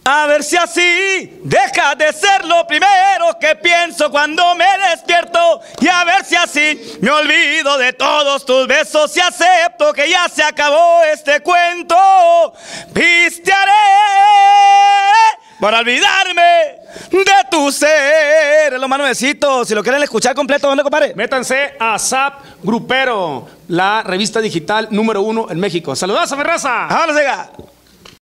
A ver si así deja de ser lo primero que pienso cuando me despierto. Y a ver si así me olvido de todos tus besos y acepto que ya se acabó este cuento. Pistearé para olvidarme de tu ser. Es lo más nuevecito. Si lo quieren escuchar completo, ¿dónde, compadre? Métanse a Zap Grupero, la revista digital número 1 en México. ¡Saludos a mi raza! ¡Vámonos, llega!